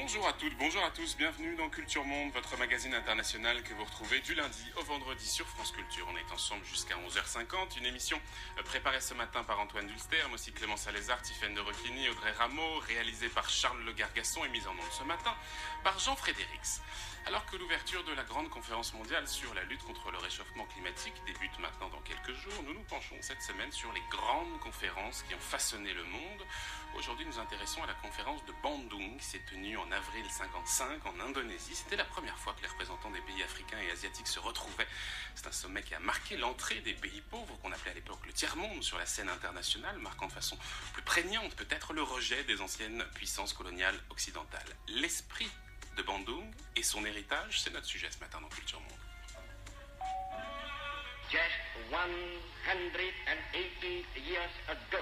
Bonjour à toutes, bonjour à tous, bienvenue dans Culture Monde, votre magazine international que vous retrouvez du lundi au vendredi sur France Culture. On est ensemble jusqu'à 11h50, une émission préparée ce matin par Antoine Dulster, mais aussi Clément Salézard, Tiffaine de Roquigny, Audrey Rameau, réalisée par Charles Le Gargasson et mise en onde ce matin par Jean Frédérix. Alors que l'ouverture de la grande conférence mondiale sur la lutte contre le réchauffement climatique débute maintenant dans quelques jours, nous nous penchons cette semaine sur les grandes conférences qui ont façonné le monde. Aujourd'hui, nous nous intéressons à la conférence de Bandung qui s'est tenue en avril 1955 en Indonésie. C'était la première fois que les représentants des pays africains et asiatiques se retrouvaient. C'est un sommet qui a marqué l'entrée des pays pauvres, qu'on appelait à l'époque le tiers-monde, sur la scène internationale, marquant de façon plus prégnante peut-être le rejet des anciennes puissances coloniales occidentales. L'esprit de Bandung et son héritage, c'est notre sujet ce matin dans Culture Monde. Just 180 years ago,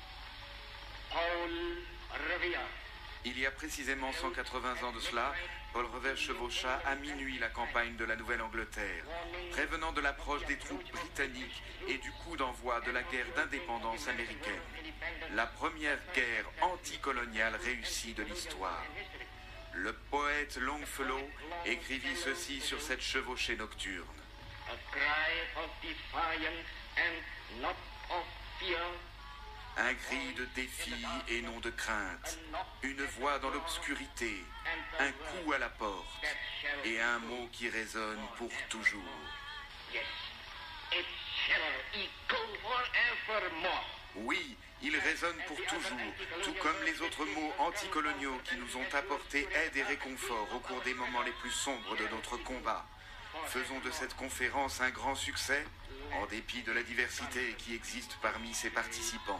Paul Revere. Il y a précisément 180 ans de cela, Paul Revere chevaucha à minuit la campagne de la Nouvelle-Angleterre, prévenant de l'approche des troupes britanniques et du coup d'envoi de la guerre d'indépendance américaine. La première guerre anticoloniale réussie de l'histoire. Le poète Longfellow écrivit ceci sur cette chevauchée nocturne. A cry of defiance and not of fear. Un cri de défi et non de crainte, une voix dans l'obscurité, un coup à la porte et un mot qui résonne pour toujours. Yes, it shall echo forevermore. Oui, il résonne pour toujours, tout comme les autres mots anticoloniaux qui nous ont apporté aide et réconfort au cours des moments les plus sombres de notre combat. Faisons de cette conférence un grand succès, en dépit de la diversité qui existe parmi ses participants.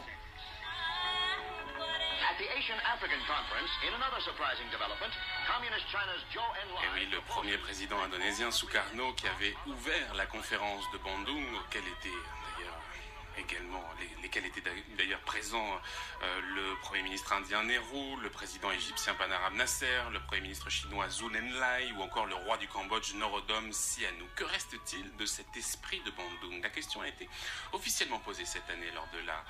At the Asian African Conference, in another surprising development, Communist China's Zhou Et Enlai... oui, le premier président indonésien, Sukarno, qui avait ouvert la conférence de Bandung, auquel était d'ailleurs également, lesquels étaient d'ailleurs présents le premier ministre indien Nehru, le président égyptien Panarab Nasser, le premier ministre chinois Zhou Enlai ou encore le roi du Cambodge Norodom Sihanouk. Que reste-t-il de cet esprit de Bandung? La question a été officiellement posée cette année lors de la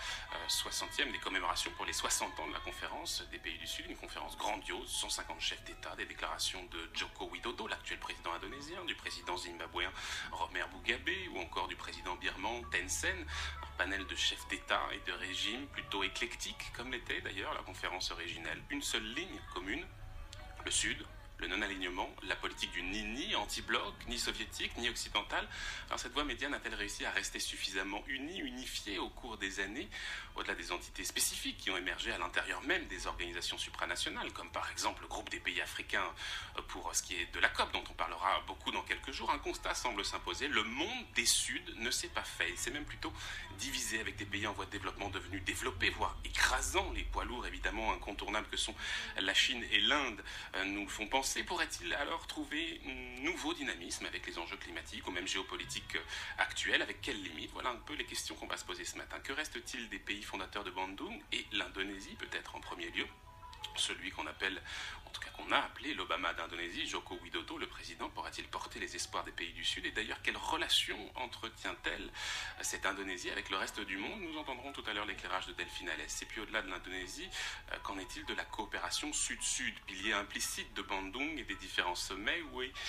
60e des commémorations pour les 60 ans de la conférence des pays du Sud, une conférence grandiose, 150 chefs d'État, des déclarations de Joko Widodo, l'actuel président indonésien, du président zimbabwéen Robert Mugabe ou encore du président birman Thein Sein. Panel de chefs d'État et de régimes plutôt éclectiques, comme l'était d'ailleurs la conférence originelle. Une seule ligne commune, le Sud, le non-alignement, la politique du ni anti-bloc, ni soviétique, ni occidental. Alors cette voie médiane a-t-elle réussi à rester suffisamment unifiée au cours des années, au-delà des entités spécifiques qui ont émergé à l'intérieur même des organisations supranationales, comme par exemple le groupe des pays africains pour ce qui est de la COP, dont on parlera beaucoup dans quelques jours? Un constat semble s'imposer, le monde des Suds ne s'est pas fait, il s'est même plutôt divisé avec des pays en voie de développement devenus développés, voire écrasants. Les poids lourds évidemment incontournables que sont la Chine et l'Inde nous le font penser. Pourrait-il alors trouver un nouveau dynamisme avec les enjeux climatiques ou même géopolitiques actuels? Avec quelles limites? Voilà un peu les questions qu'on va se poser ce matin. Que reste-t-il des pays fondateurs de Bandung et l'Indonésie peut-être en premier lieu? Celui qu'on appelle, en tout cas qu'on a appelé l'Obama d'Indonésie, Joko Widodo, le président, pourra-t-il porter les espoirs des pays du Sud? Et d'ailleurs, quelle relation entretient-elle cette Indonésie avec le reste du monde? Nous entendrons tout à l'heure l'éclairage de Delphine Alès. Et puis au-delà de l'Indonésie, qu'en est-il de la coopération Sud-Sud, pilier implicite de Bandung et des différents sommets?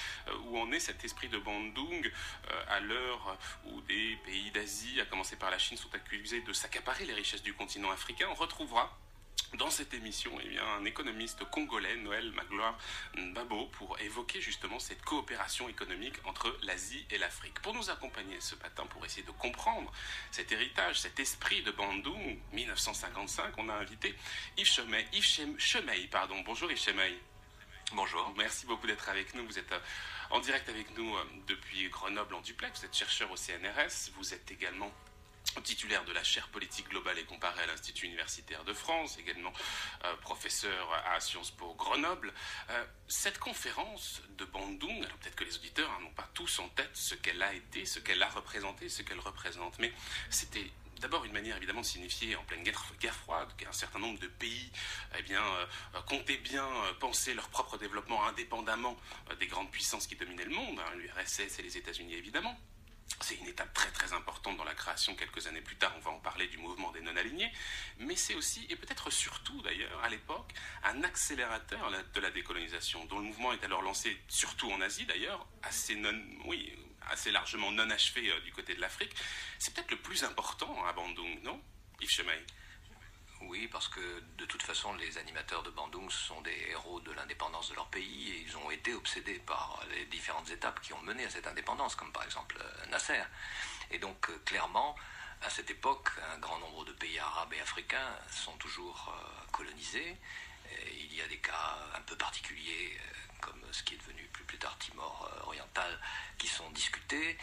Où en est cet esprit de Bandung à l'heure où des pays d'Asie, à commencer par la Chine, sont accusés de s'accaparer les richesses du continent africain? On retrouvera dans cette émission, un économiste congolais, Noël Magloire Babo, pour évoquer justement cette coopération économique entre l'Asie et l'Afrique. Pour nous accompagner ce matin, pour essayer de comprendre cet héritage, cet esprit de Bandung, 1955, on a invité Yves Chemey. Bonjour Yves Chemey. Bonjour. Merci beaucoup d'être avec nous. Vous êtes en direct avec nous depuis Grenoble en duplex. Vous êtes chercheur au CNRS. Vous êtes également titulaire de la chaire politique globale et comparée à l'Institut universitaire de France, également professeur à Sciences Po Grenoble. Cette conférence de Bandung, alors peut-être que les auditeurs n'ont pas tous en tête ce qu'elle a été, ce qu'elle a représenté, ce qu'elle représente, mais c'était d'abord une manière évidemment de signifier en pleine guerre froide qu'un certain nombre de pays comptaient bien penser leur propre développement indépendamment des grandes puissances qui dominaient le monde, l'URSS et les États-Unis évidemment. C'est une étape très très importante dans la création, quelques années plus tard, on va en parler, du mouvement des non-alignés, mais c'est aussi, et peut-être surtout d'ailleurs à l'époque, un accélérateur de la décolonisation, dont le mouvement est alors lancé, surtout en Asie d'ailleurs, assez largement non achevé du côté de l'Afrique. C'est peut-être le plus important à Bandung, non, Yves Chemaille? Oui, parce que de toute façon, les animateurs de Bandung sont des héros de l'indépendance de leur pays et ils ont été obsédés par les différentes étapes qui ont mené à cette indépendance, comme par exemple Nasser. Et donc, clairement, à cette époque, un grand nombre de pays arabes et africains sont toujours colonisés. Et il y a des cas un peu particuliers, comme ce qui est devenu plus tard Timor oriental, qui sont discutés.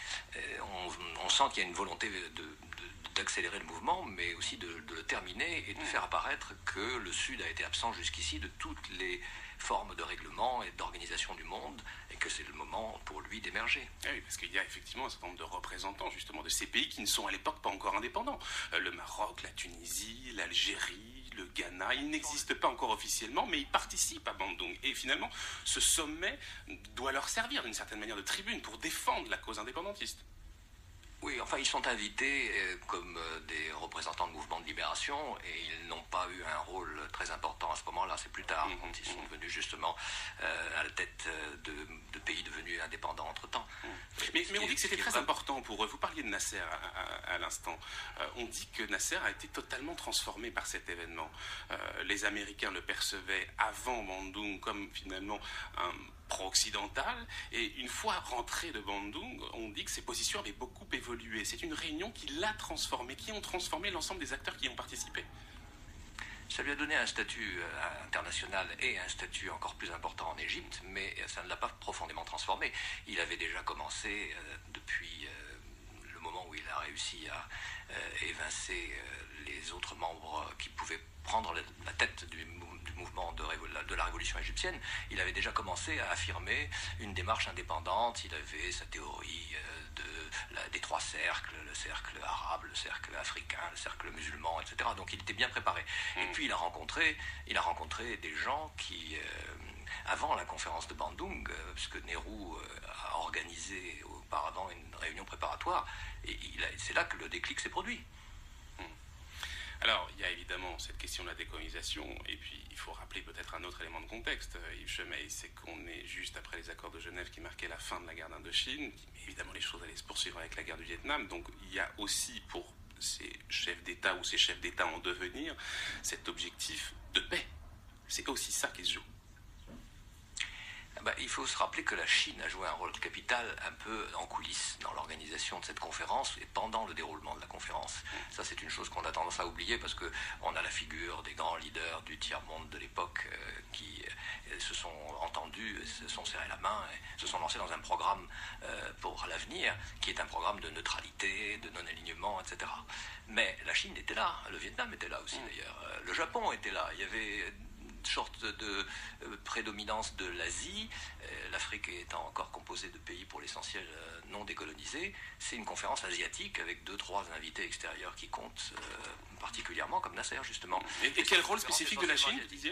On sent qu'il y a une volonté d'accélérer le mouvement, mais aussi de le terminer et de faire apparaître que le Sud a été absent jusqu'ici de toutes les formes de règlement et d'organisation du monde, et que c'est le moment pour lui d'émerger. Oui, parce qu'il y a effectivement un certain nombre de représentants justement de ces pays qui ne sont à l'époque pas encore indépendants. Le Maroc, la Tunisie, l'Algérie, le Ghana, ils n'existent pas encore officiellement, mais ils participent à Bandung. Et finalement, ce sommet doit leur servir d'une certaine manière de tribune pour défendre la cause indépendantiste. Oui, enfin, ils sont invités comme des représentants de mouvements de libération et ils n'ont pas eu un rôle très important à ce moment-là. C'est plus tard, quand ils sont devenus justement à la tête de pays devenus indépendants entre-temps. Mais on dit que c'était très important pour eux. Vous parliez de Nasser à l'instant. On dit que Nasser a été totalement transformé par cet événement. Les Américains le percevaient avant Bandung comme finalement un pro-occidental, et une fois rentré de Bandung, on dit que ses positions avaient beaucoup évolué. C'est une réunion qui l'a transformé, qui ont transformé l'ensemble des acteurs qui y ont participé. Ça lui a donné un statut international et un statut encore plus important en Égypte, mais ça ne l'a pas profondément transformé. Il avait déjà commencé depuis le moment où il a réussi à évincer les autres membres qui pouvaient prendre la tête du mouvement de la révolution égyptienne. Il avait déjà commencé à affirmer une démarche indépendante. Il avait sa théorie des trois cercles, le cercle arabe, le cercle africain, le cercle musulman, etc. Donc il était bien préparé. Et puis il a rencontré des gens qui, avant la conférence de Bandung, puisque Nehru a organisé auparavant une réunion préparatoire, et c'est là que le déclic s'est produit. Alors, il y a évidemment cette question de la décolonisation, et puis il faut rappeler peut-être un autre élément de contexte, Yves Chemaille, c'est qu'on est juste après les accords de Genève qui marquaient la fin de la guerre d'Indochine, mais évidemment les choses allaient se poursuivre avec la guerre du Vietnam, donc il y a aussi pour ces chefs d'État ou ces chefs d'État en devenir cet objectif de paix. C'est aussi ça qui se joue. Il faut se rappeler que la Chine a joué un rôle capital un peu en coulisses dans l'organisation de cette conférence et pendant le déroulement de la conférence. Ça, c'est une chose qu'on a tendance à oublier parce qu'on a la figure des grands leaders du tiers-monde de l'époque qui se sont entendus, se sont serrés la main et se sont lancés dans un programme pour l'avenir qui est un programme de neutralité, de non-alignement, etc. Mais la Chine était là, le Vietnam était là aussi d'ailleurs, le Japon était là, il y avait sorte de prédominance de l'Asie, l'Afrique étant encore composée de pays pour l'essentiel non décolonisés. C'est une conférence asiatique avec 2-3 invités extérieurs qui comptent particulièrement, comme Nasser justement. Et quel rôle spécifique de la Chine, vous disiez ?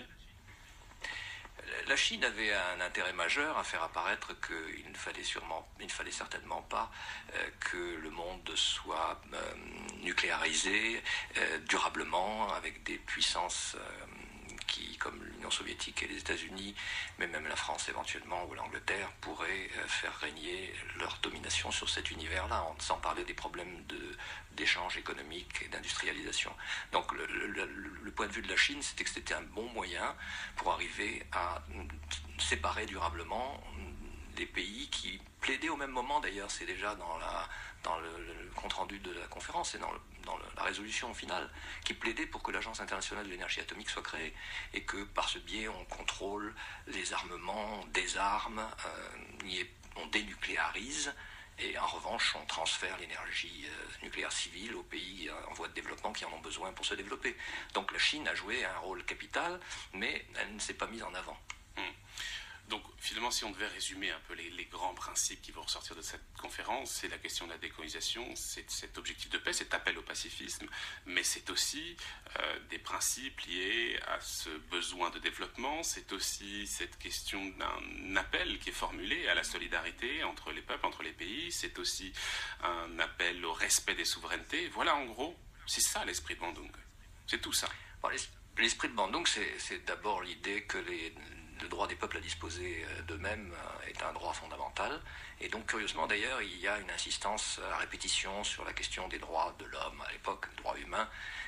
La Chine avait un intérêt majeur à faire apparaître qu'il ne fallait certainement pas que le monde soit nucléarisé durablement avec des puissances qui, comme l'Union soviétique et les États-Unis, mais même la France éventuellement ou l'Angleterre, pourraient faire régner leur domination sur cet univers-là, sans parler des problèmes d'échange économique et d'industrialisation. Donc le point de vue de la Chine, c'était que c'était un bon moyen pour arriver à séparer durablement des pays qui plaidaient au même moment, d'ailleurs, c'est déjà dans le compte-rendu de la conférence et dans la résolution finale, qui plaidait pour que l'Agence internationale de l'énergie atomique soit créée et que par ce biais on contrôle les armements, on désarme, on dénucléarise et en revanche on transfère l'énergie nucléaire civile aux pays en voie de développement qui en ont besoin pour se développer. Donc la Chine a joué un rôle capital, mais elle ne s'est pas mise en avant. Donc finalement, si on devait résumer un peu les grands principes qui vont ressortir de cette conférence, c'est la question de la décolonisation, c'est cet objectif de paix, cet appel au pacifisme, mais c'est aussi des principes liés à ce besoin de développement, c'est aussi cette question d'un appel qui est formulé à la solidarité entre les peuples, entre les pays, c'est aussi un appel au respect des souverainetés. Voilà, en gros, c'est ça l'esprit de Bandung. C'est tout ça. L'esprit de Bandung, c'est d'abord l'idée que le droit des peuples à disposer d'eux-mêmes est un droit fondamental. Et donc, curieusement d'ailleurs, il y a une insistance à répétition sur la question des droits de l'homme à l'époque, des droits humains,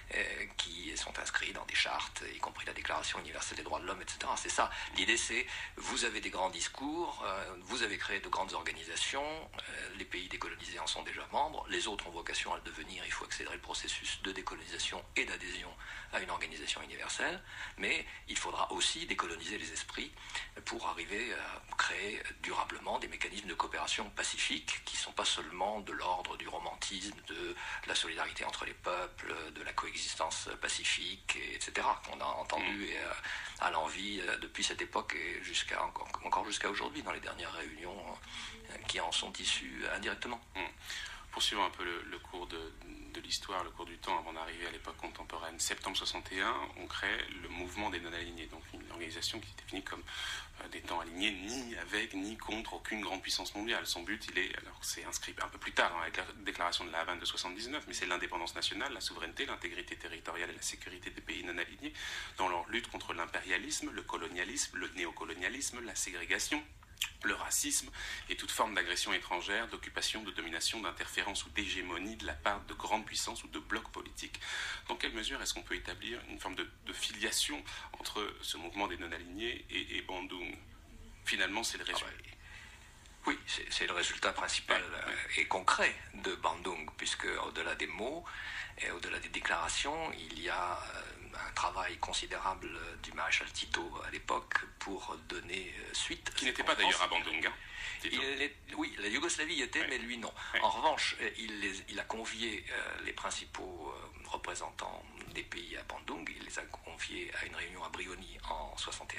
qui sont inscrits dans des chartes, y compris la Déclaration universelle des droits de l'homme, etc. C'est ça. L'idée, c'est, vous avez des grands discours, vous avez créé de grandes organisations, les pays décolonisés en sont déjà membres, les autres ont vocation à le devenir, il faut accélérer le processus de décolonisation et d'adhésion à une organisation universelle, mais il faudra aussi décoloniser les esprits pour arriver à créer durablement des mécanismes de coopération pacifique qui ne sont pas seulement de l'ordre du romantisme, de la solidarité entre les peuples, de la coexistence pacifique, etc., qu'on a entendu à l'envi depuis cette époque et encore jusqu'à aujourd'hui dans les dernières réunions qui en sont issues indirectement. Poursuivons un peu le cours de l'histoire, le cours du temps avant d'arriver à l'époque contemporaine. Septembre 61, on crée le mouvement des non-alignés, donc une organisation qui est définie comme des temps alignés ni avec ni contre aucune grande puissance mondiale. Son but, c'est inscrit un peu plus tard dans la déclaration de la Havane de 79, mais c'est l'indépendance nationale, la souveraineté, l'intégrité territoriale et la sécurité des pays non alignés dans leur lutte contre l'impérialisme, le colonialisme, le néocolonialisme, la ségrégation, le racisme et toute forme d'agression étrangère, d'occupation, de domination, d'interférence ou d'hégémonie de la part de grandes puissances ou de blocs politiques. Dans quelle mesure est-ce qu'on peut établir une forme de filiation entre ce mouvement des non-alignés et Bandung ? Finalement, c'est le résultat. Oui, c'est le résultat principal et concret de Bandung, puisque au-delà des mots et au-delà des déclarations, il y a un travail considérable du maréchal Tito à l'époque pour donner suite. Qui n'était pas d'ailleurs à Bandung, hein, oui, la Yougoslavie y était, mais lui non. En revanche, il a convié les principaux représentants des pays à Bandung, il les a conviés à une réunion à Brioni en 61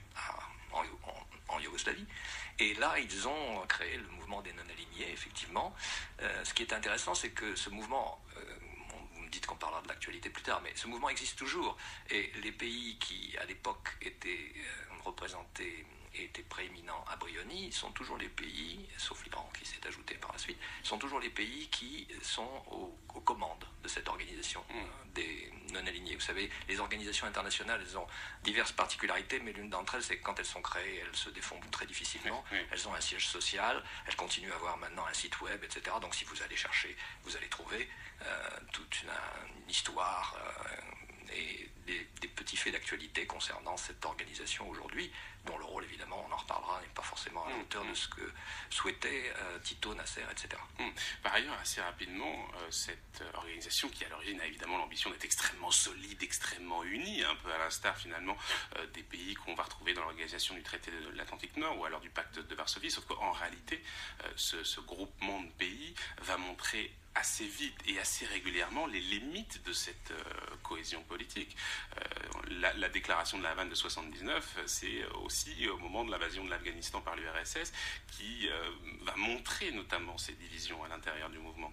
en Yougoslavie. Et là, ils ont créé le mouvement des non-alignés, effectivement. Ce qui est intéressant, c'est que ce mouvement, vous me dites qu'on parlera de l'actualité plus tard, mais ce mouvement existe toujours. Et les pays qui, à l'époque, étaient représentés et étaient prééminents à Brioni sont toujours les pays, sauf l'Iran qui s'est ajouté par la suite, sont toujours les pays qui sont aux commandes de cette organisation des non-alignés. Vous savez, les organisations internationales, elles ont diverses particularités, mais l'une d'entre elles, c'est que quand elles sont créées, elles se défendent très difficilement. Elles ont un siège social, elles continuent à avoir maintenant un site web, etc. Donc si vous allez chercher, vous allez trouver toute une histoire et des petits faits d'actualité concernant cette organisation aujourd'hui, dont le rôle, évidemment, on en reparlera, n'est pas forcément à la hauteur de ce que souhaitaient Tito, Nasser, etc. Par ailleurs, assez rapidement, cette organisation qui, à l'origine, a évidemment l'ambition d'être extrêmement solide, extrêmement unie, un peu à l'instar, finalement, des pays qu'on va retrouver dans l'organisation du traité de l'Atlantique Nord ou alors du pacte de Varsovie, sauf qu'en réalité, ce groupement de pays va montrer assez vite et assez régulièrement les limites de cette cohésion politique. La déclaration de la Havane de 79, c'est aussi au moment de l'invasion de l'Afghanistan par l'URSS qui va montrer notamment ces divisions à l'intérieur du mouvement.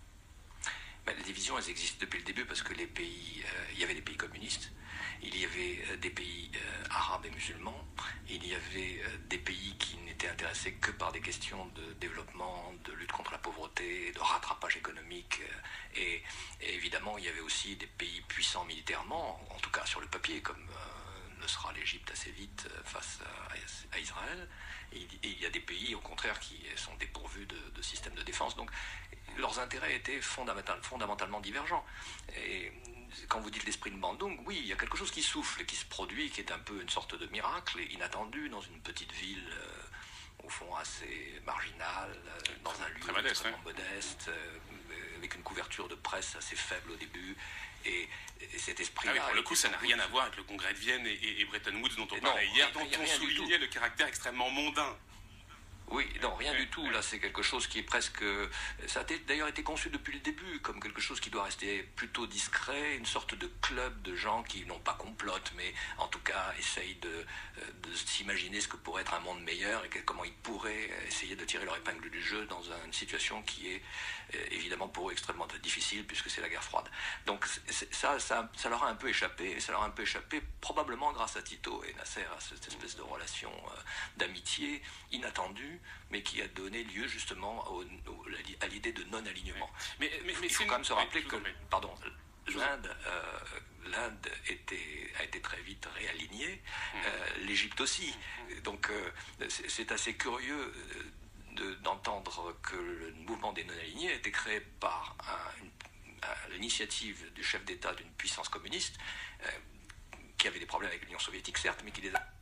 Les divisions, elles existent depuis le début parce que les pays, il y avait des pays communistes, il y avait des pays arabes et musulmans, il y avait des pays qui n'étaient intéressés que par des questions de développement, de lutte contre la pauvreté, de rattrapage économique. Et évidemment, il y avait aussi des pays puissants militairement, en tout cas sur le papier, comme le sera l'Égypte assez vite face à Israël. Et il y a des pays, au contraire, qui sont dépourvus de systèmes de défense. Donc, leurs intérêts étaient fondamentalement divergents. Et quand vous dites l'esprit de Bandung, oui, il y a quelque chose qui souffle et qui se produit, qui est un peu une sorte de miracle inattendu dans une petite ville, au fond assez marginale, dans un lieu extrêmement modeste, avec une couverture de presse assez faible au début. Et cet esprit-là... pour le coup, ça n'a rien à voir avec le congrès de Vienne et Bretton Woods dont on parlait hier, dont on soulignait le caractère extrêmement mondain. Oui, non, rien du tout. Là, c'est quelque chose qui est presque... Ça a d'ailleurs été conçu depuis le début comme quelque chose qui doit rester plutôt discret, une sorte de club de gens qui, non pas complotent, mais en tout cas essayent de s'imaginer ce que pourrait être un monde meilleur et comment ils pourraient essayer de tirer leur épingle du jeu dans une situation qui est évidemment pour eux extrêmement difficile puisque c'est la guerre froide. Donc ça leur a un peu échappé, et ça leur a un peu échappé probablement grâce à Tito et Nasser, à cette espèce de relation d'amitié inattendue, mais qui a donné lieu justement à l'idée de non-alignement. Mais il faut quand même se rappeler que... Pardon. L'Inde a été très vite réalignée, l'Égypte aussi. Donc c'est assez curieux d'entendre que le mouvement des non-alignés a été créé par l'initiative du chef d'État d'une puissance communiste qui avait des problèmes avec l'Union soviétique, certes, mais qui les a...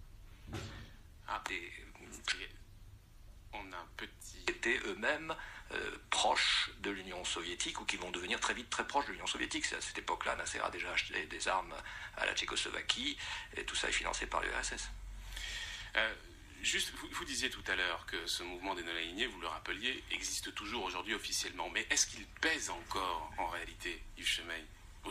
On a un petit... étaient eux-mêmes proches de l'Union soviétique ou qui vont devenir très vite très proches de l'Union soviétique. C'est à cette époque-là, Nasser a déjà acheté des armes à la Tchécoslovaquie et tout ça est financé par l'URSS. Juste, vous disiez tout à l'heure que ce mouvement des non-alignés, vous le rappeliez, existe toujours aujourd'hui officiellement. Mais est-ce qu'il pèse encore en réalité, Yves Chemaille, aujourd'hui ?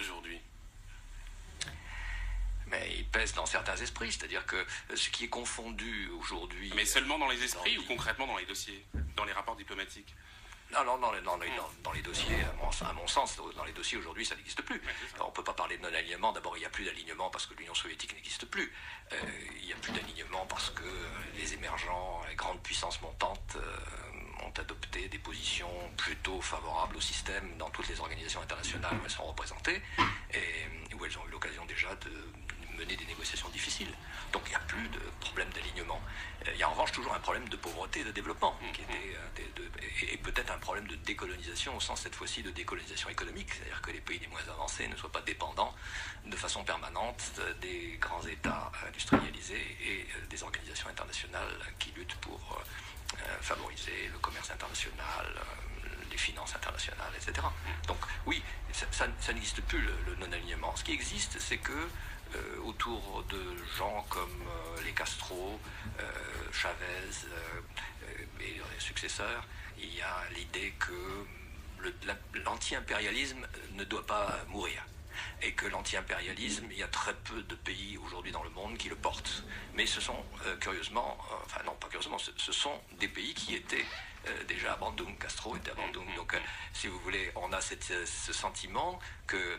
Mais il pèse dans certains esprits, c'est-à-dire que ce qui est confondu aujourd'hui... Mais seulement dans les esprits ou concrètement dans les dossiers, dans les rapports diplomatiques ? Non, dans les dossiers, à mon sens, dans les dossiers aujourd'hui, ça n'existe plus. Alors, on ne peut pas parler de non-alignement. D'abord, il n'y a plus d'alignement parce que l'Union soviétique n'existe plus. Il n'y a plus d'alignement parce que les émergents, les grandes puissances montantes ont adopté des positions plutôt favorables au système dans toutes les organisations internationales où elles sont représentées et où elles ont eu l'occasion déjà de mener des négociations difficiles. Donc il n'y a plus de problème d'alignement. Il y a en revanche toujours un problème de pauvreté et de développement, qui était, et peut-être un problème de décolonisation, au sens cette fois-ci de décolonisation économique, c'est-à-dire que les pays les moins avancés ne soient pas dépendants de façon permanente des grands États industrialisés et des organisations internationales qui luttent pour favoriser le commerce international, les finances internationales, etc. Donc oui, ça n'existe plus le non-alignement. Ce qui existe, c'est que autour de gens comme les Castro, Chavez et leurs successeurs, il y a l'idée que l'anti-impérialisme ne doit pas mourir. Et que l'anti-impérialisme, il y a très peu de pays aujourd'hui dans le monde qui le portent. Mais ce sont curieusement, enfin non pas curieusement, ce sont des pays qui étaient déjà à Bandung, Castro était à Bandung. Donc si vous voulez, on a ce sentiment que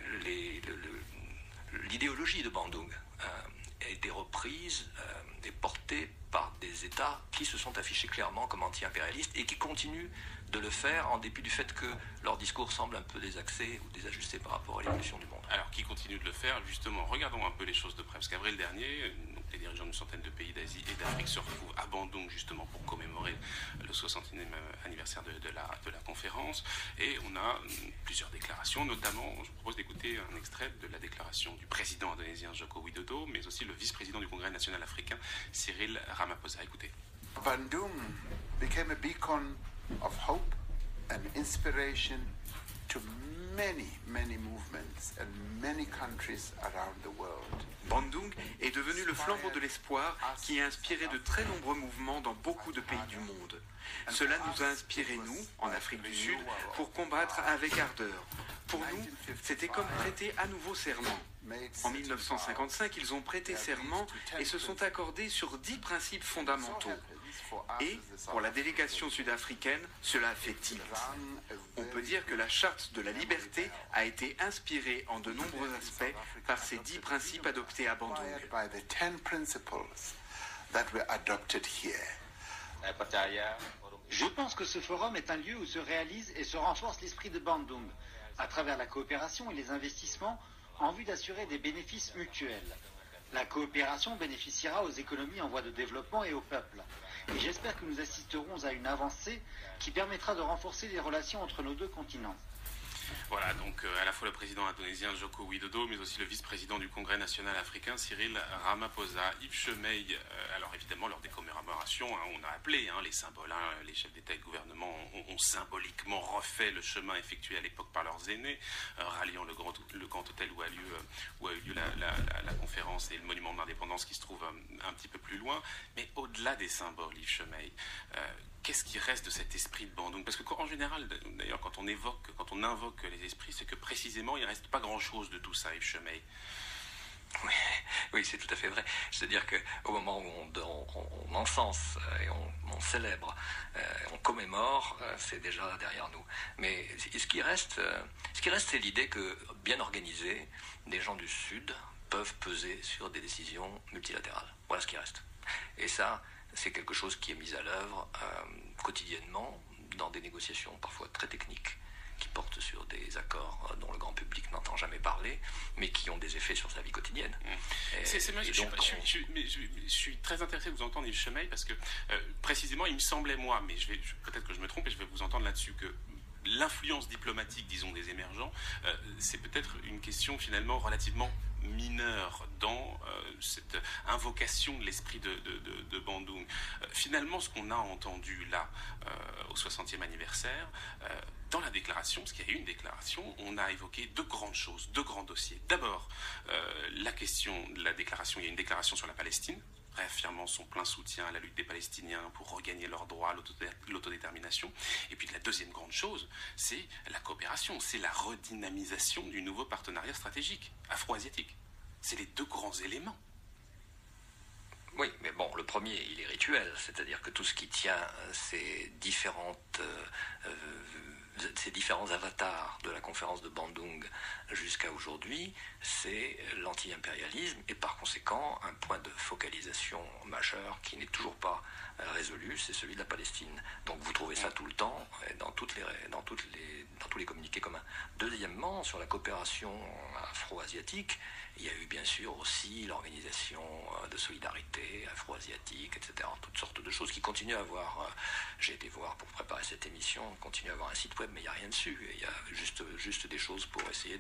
l'idéologie de Bandung a été reprise et portée par des États qui se sont affichés clairement comme anti-impérialistes et qui continuent de le faire en dépit du fait que leur discours semble un peu désaxé ou désajusté par rapport à l'évolution du monde. Alors, qui continue de le faire, justement, regardons un peu les choses de près. Parce qu'avril dernier, les dirigeants d'une centaine de pays d'Asie et d'Afrique se retrouvent à Bandung, justement, pour commémorer le 60e anniversaire de la conférence. Et on a plusieurs déclarations, notamment, je vous propose d'écouter un extrait de la déclaration du président indonésien Joko Widodo, mais aussi le vice-président du Congrès national africain, Cyril Ramaphosa. Écoutez. Bandung became a beacon of hope and inspiration to many movements and many countries around the world. Bandung est devenu le flambeau de l'espoir qui a inspiré de très nombreux mouvements dans beaucoup de pays du monde. Cela nous a inspiré, nous, en Afrique du Sud, pour combattre avec ardeur. Pour nous, c'était comme prêter à nouveau serment. En 1955, ils ont prêté serment et se sont accordés sur 10 principes fondamentaux. Et, pour la délégation sud-africaine, cela a fait tilt. On peut dire que la charte de la liberté a été inspirée en de nombreux aspects par ces 10 principes adoptés à Bandung. Je pense que ce forum est un lieu où se réalise et se renforce l'esprit de Bandung, à travers la coopération et les investissements en vue d'assurer des bénéfices mutuels. La coopération bénéficiera aux économies en voie de développement et aux peuples. Et j'espère que nous assisterons à une avancée qui permettra de renforcer les relations entre nos deux continents. Voilà, donc à la fois le président indonésien Joko Widodo, mais aussi le vice-président du Congrès national africain Cyril Ramaphosa. Yves Chemaille, alors évidemment lors des commémorations, on a appelé les symboles, les chefs d'État et de gouvernement ont symboliquement refait le chemin effectué à l'époque par leurs aînés, ralliant le grand hôtel où a eu lieu la conférence et le monument de l'indépendance qui se trouve un petit peu plus loin. Mais au-delà des symboles, Yves Chemaille, qu'est-ce qui reste de cet esprit de Bandung? Parce qu'en général, d'ailleurs, quand on invoque les esprits, c'est que précisément, il ne reste pas grand-chose de tout ça, Yves Chemaille. Oui, c'est tout à fait vrai. C'est-à-dire qu'au moment où on encense et on célèbre, on commémore, c'est déjà derrière nous. Mais ce qui reste, c'est l'idée que, bien organisés, des gens du Sud peuvent peser sur des décisions multilatérales. Voilà ce qui reste. Et ça, c'est quelque chose qui est mis à l'œuvre quotidiennement dans des négociations parfois très techniques qui portent sur des accords dont le grand public n'entend jamais parler, mais qui ont des effets sur sa vie quotidienne. Je suis très intéressé de vous entendre, Yves Chemaille, parce que précisément, il me semblait, moi, mais peut-être que je me trompe et je vais vous entendre là-dessus, que l'influence diplomatique, disons, des émergents, c'est peut-être une question finalement relativement mineure dans cette invocation de l'esprit de Bandung. Finalement, ce qu'on a entendu là, au 60e anniversaire, dans la déclaration, parce qu'il y a eu une déclaration, on a évoqué deux grandes choses, deux grands dossiers. D'abord, la question de la déclaration, il y a une déclaration sur la Palestine, réaffirmant son plein soutien à la lutte des Palestiniens pour regagner leurs droits à l'autodétermination. Et puis la deuxième grande chose, c'est la coopération, c'est la redynamisation du nouveau partenariat stratégique afro-asiatique. C'est les deux grands éléments. Oui, mais bon, le premier, il est rituel, c'est-à-dire que tout ce qui tient ces différents avatars de la conférence de Bandung jusqu'à aujourd'hui, c'est l'anti-impérialisme et par conséquent un point de focalisation majeur qui n'est toujours pas résolu, c'est celui de la Palestine. Donc vous trouvez ça tout le temps dans tous les communiqués communs. Deuxièmement, sur la coopération afro-asiatique, il y a eu bien sûr aussi l'organisation de solidarité afro-asiatique, etc. Toutes sortes de choses qui continuent à avoir, j'ai été voir pour préparer cette émission, continuent à avoir un site web, mais il n'y a rien dessus. Il y a juste des choses pour essayer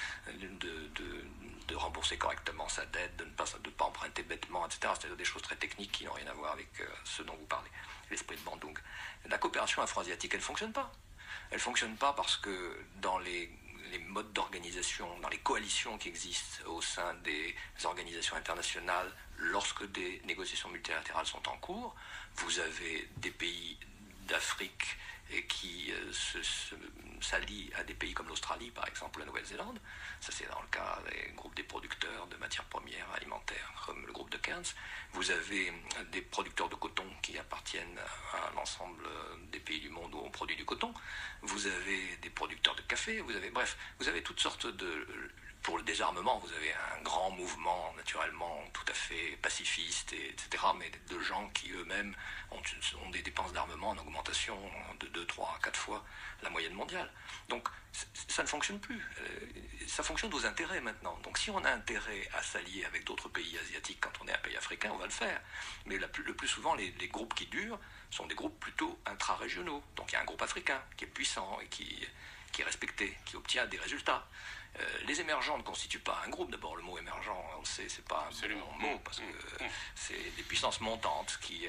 de rembourser correctement sa dette, de ne pas emprunter bêtement, etc. C'est-à-dire des choses très techniques qui n'ont rien à voir avec ce dont vous parlez, l'esprit de Bandung. La coopération afro-asiatique, elle ne fonctionne pas. Elle ne fonctionne pas parce que dans les modes d'organisation, dans les coalitions qui existent au sein des organisations internationales, lorsque des négociations multilatérales sont en cours, vous avez des pays d'Afrique qui s'allient à des pays comme l'Australie, par exemple, la Nouvelle-Zélande. Ça, c'est dans le cas des groupes des producteurs de matières premières alimentaires, comme le groupe de Cairns. Vous avez des producteurs de coton qui appartiennent à l'ensemble des pays du monde où on produit du coton. Vous avez des producteurs de café. Vous avez toutes sortes de... Pour le désarmement, vous avez un grand mouvement naturellement tout à fait pacifiste, etc., mais de gens qui eux-mêmes ont des dépenses d'armement en augmentation de 2, 3, 4 fois la moyenne mondiale. Donc ça ne fonctionne plus. Ça fonctionne aux intérêts maintenant. Donc si on a intérêt à s'allier avec d'autres pays asiatiques quand on est un pays africain, on va le faire. Mais le plus souvent, les groupes qui durent sont des groupes plutôt intra-régionaux. Donc il y a un groupe africain qui est puissant et qui est respecté, qui obtient des résultats. Les émergents ne constituent pas un groupe. D'abord, le mot émergent, on le sait, c'est pas un bon mot, parce que c'est des puissances montantes qui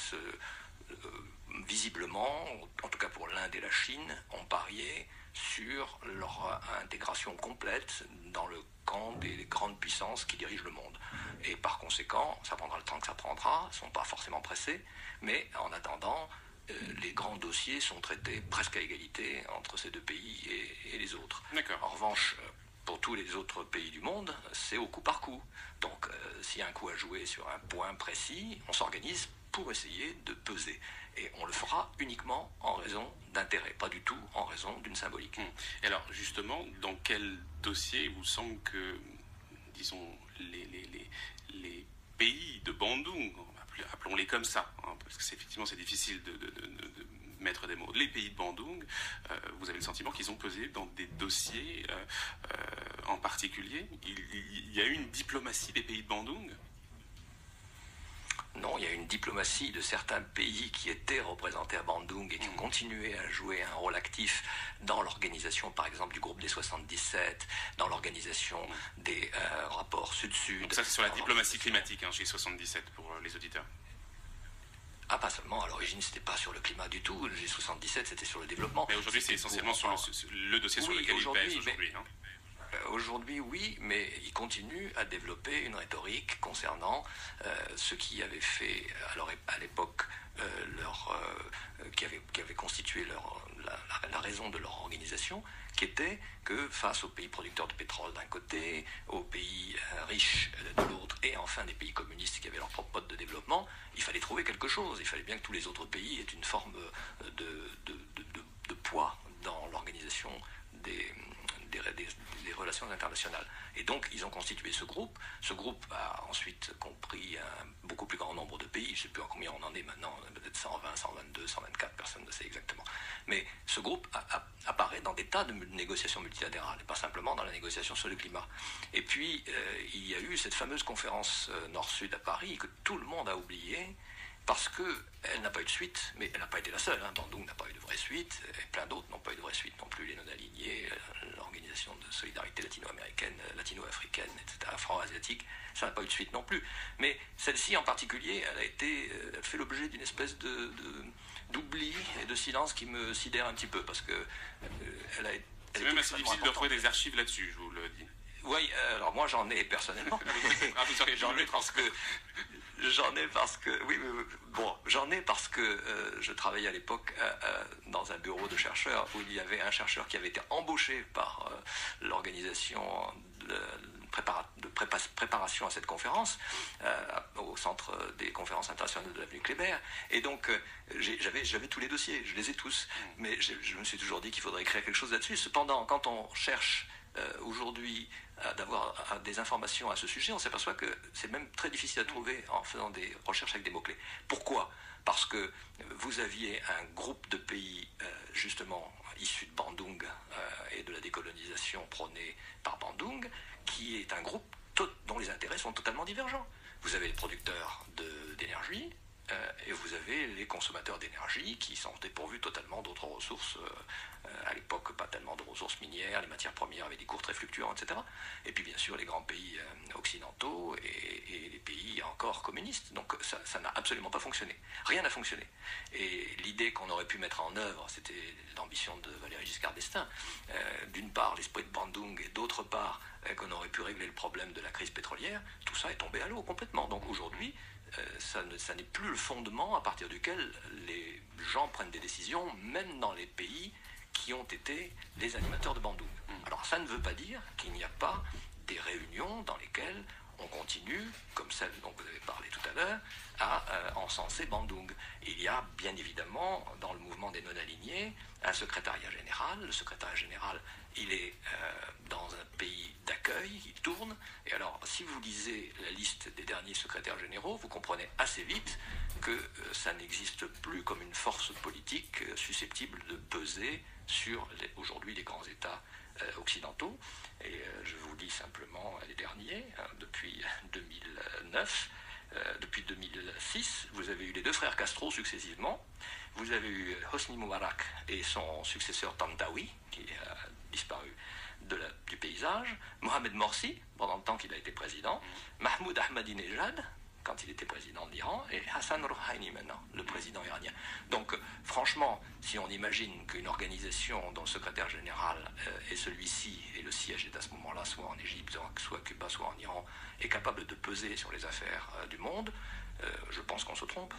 visiblement, en tout cas pour l'Inde et la Chine, ont parié sur leur intégration complète dans le camp des grandes puissances qui dirigent le monde. Et par conséquent, ça prendra le temps que ça prendra, ils ne sont pas forcément pressés, mais en attendant, les grands dossiers sont traités presque à égalité entre ces deux pays et les autres. En revanche, pour tous les autres pays du monde, c'est au coup par coup. Donc, s'il y a un coup à jouer sur un point précis, on s'organise pour essayer de peser. Et on le fera uniquement en raison d'intérêt, pas du tout en raison d'une symbolique. Et alors, justement, dans quel dossier il vous semble que, disons, les pays de Bandung, appelons-les comme ça, hein, parce que effectivement c'est difficile de mettre des mots. Les pays de Bandung, vous avez le sentiment qu'ils ont pesé dans des dossiers en particulier. Il y a eu une diplomatie des pays de Bandung ? Non, il y a une diplomatie de certains pays qui étaient représentés à Bandung et qui ont continué à jouer un rôle actif dans l'organisation, par exemple, du groupe des 77, dans l'organisation des rapports Sud-Sud. Donc ça, c'est sur la diplomatie climatique, hein, G77, pour les auditeurs. Ah, pas seulement. À l'origine, c'était pas sur le climat du tout. Le G77, c'était sur le développement. Mais aujourd'hui, c'est essentiellement sur le dossier sur lequel il pèse aujourd'hui. Hein. Aujourd'hui, oui, mais il continue à développer une rhétorique concernant ce qui avait fait, alors à l'époque, qui avait constitué la raison de leur organisation, qui était que face aux pays producteurs de pétrole d'un côté, aux pays riches de l'autre, et enfin des pays communistes qui avaient leur propre mode de développement, il fallait trouver quelque chose. Il fallait bien que tous les autres pays aient une forme de poids dans l'organisation des relations internationales. Et donc, ils ont constitué ce groupe. Ce groupe a ensuite compris beaucoup plus grand nombre de pays, je ne sais plus en combien on en est maintenant, peut-être 120, 122, 124, personne ne sait exactement. Mais ce groupe apparaît dans des tas de négociations multilatérales, et pas simplement dans la négociation sur le climat. Et puis, il y a eu cette fameuse conférence Nord-Sud à Paris que tout le monde a oubliée, parce qu'elle n'a pas eu de suite, mais elle n'a pas été la seule. Bandung n'a pas eu de vraie suite, et plein d'autres n'ont pas eu de vraie suite non plus, les non-alignés, l'Organisation de solidarité latino-américaine, latino-africaine, etc., afro-asiatique, ça n'a pas eu de suite non plus. Mais celle-ci en particulier, elle fait l'objet d'une espèce d'oubli et de silence qui me sidère un petit peu, parce que c'est même assez difficile de retrouver des archives là-dessus, je vous le dis. Oui, alors moi j'en ai personnellement. J'en ai parce que je travaillais à l'époque dans un bureau de chercheurs où il y avait un chercheur qui avait été embauché par l'organisation de préparation à cette conférence au centre des conférences internationales de l'avenue Kléber, et donc j'avais tous les dossiers, je les ai tous, mais je me suis toujours dit qu'il faudrait écrire quelque chose là-dessus. Cependant, quand on cherche aujourd'hui d'avoir des informations à ce sujet, on s'aperçoit que c'est même très difficile à trouver en faisant des recherches avec des mots-clés. Pourquoi ? Parce que vous aviez un groupe de pays justement issus de Bandung et de la décolonisation prônée par Bandung, qui est un groupe dont les intérêts sont totalement divergents. Vous avez les producteurs d'énergie, et vous avez les consommateurs d'énergie qui sont dépourvus totalement d'autres ressources, à l'époque pas tellement de ressources minières, les matières premières avaient des cours très fluctuants, etc. Et puis bien sûr les grands pays occidentaux et les pays encore communistes. Donc ça n'a absolument pas fonctionné. Rien n'a fonctionné. Et l'idée qu'on aurait pu mettre en œuvre, c'était l'ambition de Valéry Giscard d'Estaing, d'une part l'esprit de Bandung et d'autre part qu'on aurait pu régler le problème de la crise pétrolière, tout ça est tombé à l'eau complètement. Donc aujourd'hui, ça n'est plus le fondement à partir duquel les gens prennent des décisions, même dans les pays qui ont été les animateurs de Bandung. Alors ça ne veut pas dire qu'il n'y a pas des réunions dans lesquelles on continue, comme celle dont vous avez parlé tout à l'heure, à encenser Bandung. Il y a bien évidemment dans le mouvement des non-alignés un secrétariat général. Le secrétariat général, il est dans un pays d'accueil, il tourne. Et alors, si vous lisez la liste des derniers secrétaires généraux, vous comprenez assez vite que ça n'existe plus comme une force politique susceptible de peser sur aujourd'hui les grands États occidentaux. Et je vous lis simplement les derniers, depuis 2009. Depuis 2006, vous avez eu les deux frères Castro successivement. Vous avez eu Hosni Moubarak et son successeur Tantawi, qui a disparu du paysage. Mohamed Morsi, pendant le temps qu'il a été président. Mahmoud Ahmadinejad, quand il était président de l'Iran, et Hassan Rouhani maintenant, le président iranien. Donc franchement, si on imagine qu'une organisation dont le secrétaire général est celui-ci, et le siège est à ce moment-là soit en Égypte, soit à Cuba, soit en Iran, est capable de peser sur les affaires du monde, je pense qu'on se trompe.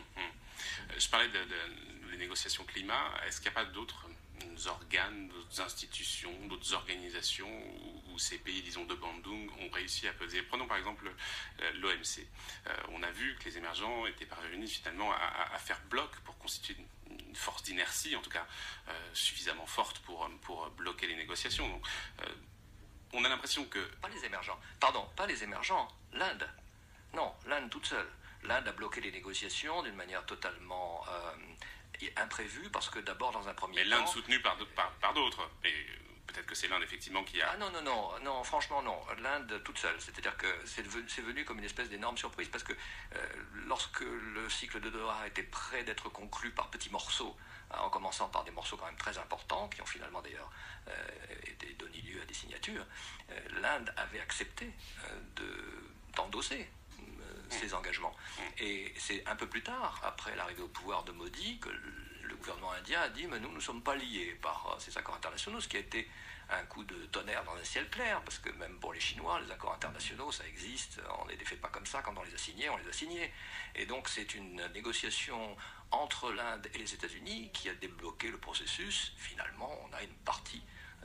Je parlais des négociations climat. Est-ce qu'il n'y a pas d'autres organes, d'autres institutions, d'autres organisations où ces pays, disons, de Bandung ont réussi à peser? Prenons par exemple l'OMC. On a vu que les émergents étaient parvenus finalement à faire bloc pour constituer une force d'inertie, en tout cas suffisamment forte pour bloquer les négociations. Donc, on a l'impression que... Pas les émergents. Pardon, pas les émergents. L'Inde. Non, l'Inde toute seule. L'Inde a bloqué les négociations d'une manière totalement imprévue, parce que d'abord, dans un premier temps... Mais l'Inde soutenue par d'autres. Et peut-être que c'est l'Inde, effectivement, qui a... Ah non, franchement, non. L'Inde toute seule. C'est-à-dire que c'est venu comme une espèce d'énorme surprise, parce que lorsque le cycle de Doha était prêt d'être conclu par petits morceaux, en commençant par des morceaux quand même très importants, qui ont finalement d'ailleurs donné lieu à des signatures, l'Inde avait accepté d'endosser ces engagements. Et c'est un peu plus tard, après l'arrivée au pouvoir de Modi, que le gouvernement indien a dit « mais nous ne sommes pas liés par ces accords internationaux », ce qui a été un coup de tonnerre dans un ciel clair, parce que même pour les Chinois, les accords internationaux, ça existe, on ne les fait pas comme ça, quand on les a signés, on les a signés. Et donc c'est une négociation entre l'Inde et les États-Unis qui a débloqué le processus. Finalement, on a une partie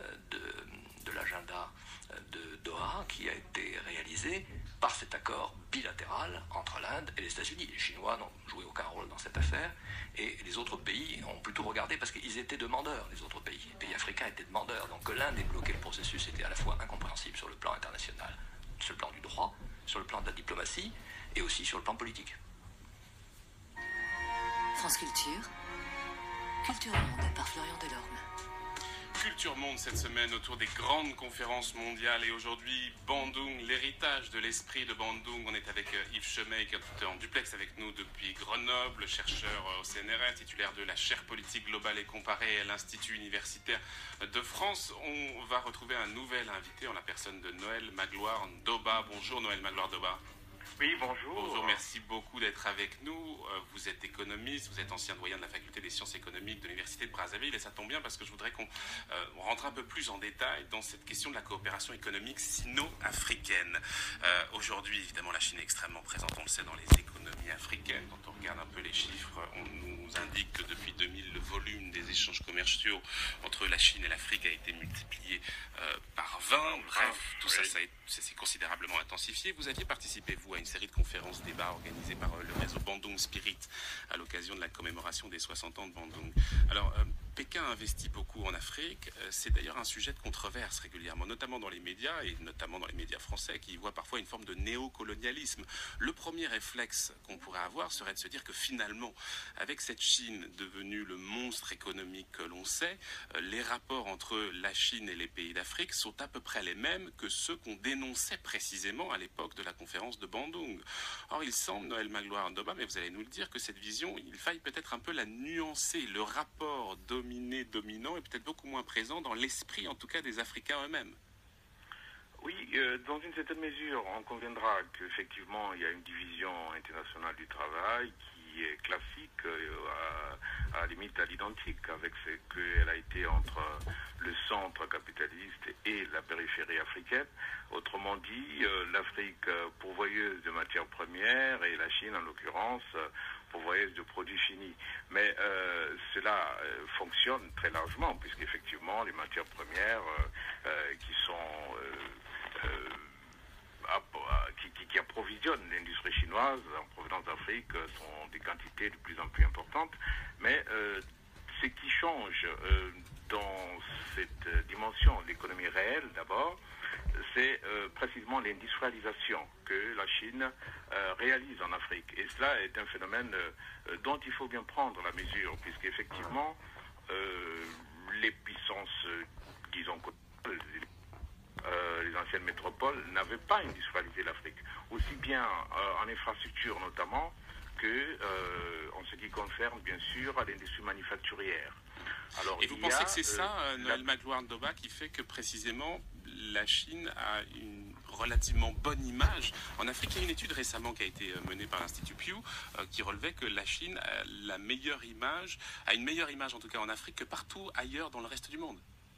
de l'agenda de Doha qui a été réalisé par cet accord bilatéral entre l'Inde et les États-Unis. Les Chinois n'ont joué aucun rôle dans cette affaire, et les autres pays ont plutôt regardé parce qu'ils étaient demandeurs, les autres pays. Les pays africains étaient demandeurs, donc que l'Inde ait bloqué le processus était à la fois incompréhensible sur le plan international sur le plan du droit, sur le plan de la diplomatie et aussi sur le plan politique. France Culture, Culture Monde par Florian Delorme. Culture Monde cette semaine autour des grandes conférences mondiales et aujourd'hui Bandung, l'héritage de l'esprit de Bandung. On est avec Yves Chemey qui est en duplex avec nous depuis Grenoble, chercheur au CNRS, titulaire de la chaire politique globale et comparée à l'Institut universitaire de France. On va retrouver un nouvel invité en la personne de Noël Magloire Ndoba. Bonjour Noël Magloire Ndoba. Oui, bonjour. Bonjour, merci beaucoup d'être avec nous. Vous êtes économiste, vous êtes ancien doyen de la faculté des sciences économiques de l'Université de Brazzaville et ça tombe bien parce que je voudrais qu'on rentre un peu plus en détail dans cette question de la coopération économique sino-africaine. Aujourd'hui, évidemment, la Chine est extrêmement présente, on le sait, dans les économies africaines. Quand on regarde un peu les chiffres, on nous indique que depuis 2000, le volume des échanges commerciaux entre la Chine et l'Afrique a été multiplié par 20. Bref, tout ça s'est considérablement intensifié. Vous aviez participé, vous, à une série de conférences, débats organisés par le réseau Bandung Spirit à l'occasion de la commémoration des 60 ans de Bandung. Alors, Pékin investit beaucoup en Afrique. C'est d'ailleurs un sujet de controverse régulièrement, notamment dans les médias et notamment dans les médias français qui y voient parfois une forme de néocolonialisme. Le premier réflexe qu'on pourrait avoir serait de se dire que finalement, avec cette Chine devenue le monstre économique que l'on sait, les rapports entre la Chine et les pays d'Afrique sont à peu près les mêmes que ceux qu'on dénonçait précisément à l'époque de la conférence de Bandung. Or, il semble, Noël Magloire Ndoba, mais vous allez nous le dire, que cette vision, il faille peut-être un peu la nuancer. Le rapport dominé-dominant est peut-être beaucoup moins présent dans l'esprit, en tout cas, des Africains eux-mêmes. Oui, dans une certaine mesure, on conviendra qu'effectivement, il y a une division internationale du travail qui est classique, à la limite à l'identique, avec ce qu'elle a été entre le centre capitaliste et la périphérie africaine. Autrement dit, l'Afrique pourvoyeuse de matières premières et la Chine, en l'occurrence, pourvoyeuse de produits finis. Mais cela fonctionne très largement, puisqu'effectivement, les matières premières qui sont... qui approvisionnent l'industrie chinoise en provenance d'Afrique sont des quantités de plus en plus importantes. Mais ce qui change dans cette dimension de l'économie réelle, d'abord, c'est précisément l'industrialisation que la Chine réalise en Afrique. Et cela est un phénomène dont il faut bien prendre la mesure, puisqu'effectivement, les puissances, disons, les anciennes métropoles n'avaient pas industrialisé l'Afrique, aussi bien en infrastructure notamment que en ce qui concerne bien sûr à l'industrie manufacturière. Alors, et vous pensez que c'est ça, Noël Magloire Ndoba, qui fait que précisément la Chine a une relativement bonne image en Afrique? Il y a une étude récemment qui a été menée par l'Institut Pew qui relevait que la Chine a une meilleure image en tout cas en Afrique que partout ailleurs dans le reste du monde.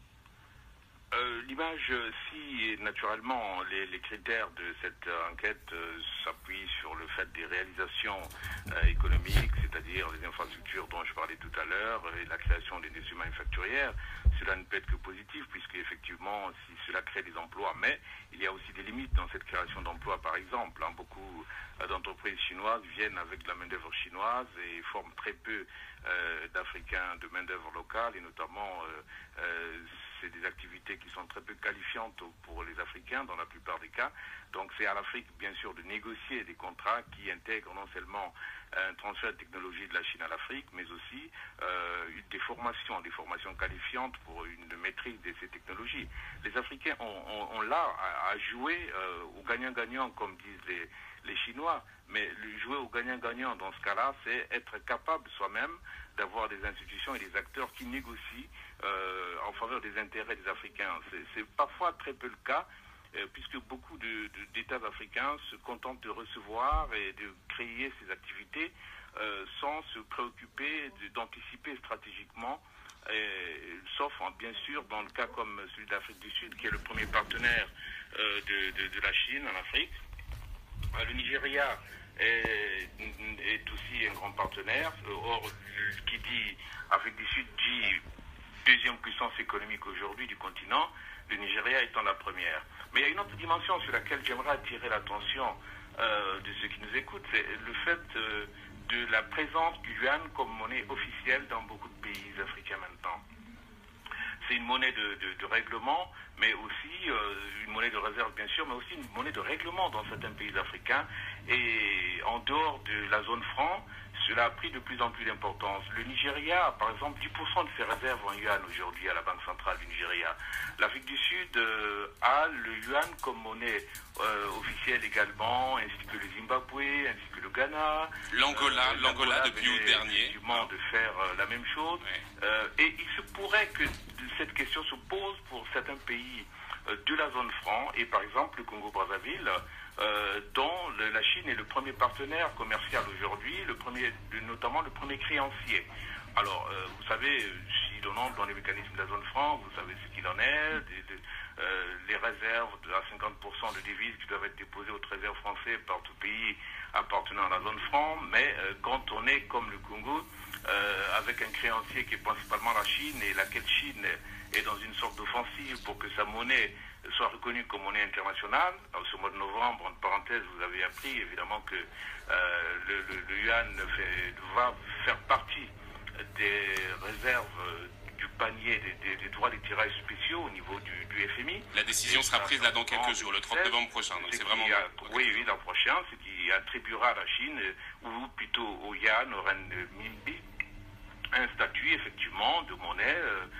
L'image, si naturellement les critères de cette enquête s'appuient sur le fait des réalisations économiques, c'est-à-dire les infrastructures dont je parlais tout à l'heure et la création d'industries manufacturières, cela ne peut être que positif puisque effectivement si cela crée des emplois, mais il y a aussi des limites dans cette création d'emplois par exemple. Beaucoup d'entreprises chinoises viennent avec de la main-d'œuvre chinoise et forment très peu d'Africains de main-d'œuvre locale et notamment c'est des activités qui sont très peu qualifiantes pour les Africains dans la plupart des cas. Donc c'est à l'Afrique bien sûr de négocier des contrats qui intègrent non seulement un transfert de technologie de la Chine à l'Afrique, mais aussi des formations qualifiantes pour une maîtrise de ces technologies. Les Africains ont là à jouer au gagnant-gagnant comme disent les Chinois, mais jouer au gagnant-gagnant dans ce cas-là, c'est être capable soi-même d'avoir des institutions et des acteurs qui négocient en faveur des intérêts des Africains. C'est parfois très peu le cas, puisque beaucoup d'États africains se contentent de recevoir et de créer ces activités sans se préoccuper d'anticiper stratégiquement, sauf bien sûr dans le cas comme celui de l'Afrique du Sud, qui est le premier partenaire de la Chine en Afrique. Le Nigeria est aussi un grand partenaire. Or, qui dit Afrique du Sud dit deuxième puissance économique aujourd'hui du continent, le Nigeria étant la première. Mais il y a une autre dimension sur laquelle j'aimerais attirer l'attention de ceux qui nous écoutent, c'est le fait de la présence du yuan comme monnaie officielle dans beaucoup de pays africains maintenant. c'est une monnaie de règlement, mais aussi une monnaie de réserve, bien sûr, mais aussi une monnaie de règlement dans certains pays africains. Et en dehors de la zone franc, cela a pris de plus en plus d'importance. Le Nigeria a par exemple 10% de ses réserves en yuan aujourd'hui à la Banque centrale du Nigeria. L'Afrique du Sud a le yuan comme monnaie officielle également, ainsi que le Zimbabwe, ainsi que le Ghana. L'Angola depuis août dernier. Effectivement, de faire la même chose. Ouais. Et il se pourrait que cette question se pose pour certains pays de la zone franc, et par exemple le Congo-Brazzaville, dont la Chine est le premier partenaire commercial aujourd'hui, notamment le premier créancier. Alors, vous savez, si l'on entre dans les mécanismes de la zone franc, vous savez ce qu'il en est, les réserves à 50% de devises qui doivent être déposées au trésor français par tout pays appartenant à la zone franc, mais quand on est comme le Congo, avec un créancier qui est principalement la Chine, et laquelle Chine est dans une sorte d'offensive pour que sa monnaie soit reconnue comme monnaie internationale. Alors, ce mois de novembre, en parenthèse, vous avez appris évidemment que le yuan va faire partie des réserves du panier des droits des tirages spéciaux au niveau du FMI. La décision sera prise là dans quelques jours, le 30 novembre prochain. Donc c'est vraiment... Oui, l'an prochain, ce qui attribuera à la Chine, ou plutôt au yuan, au renminbi, un statut effectivement de monnaie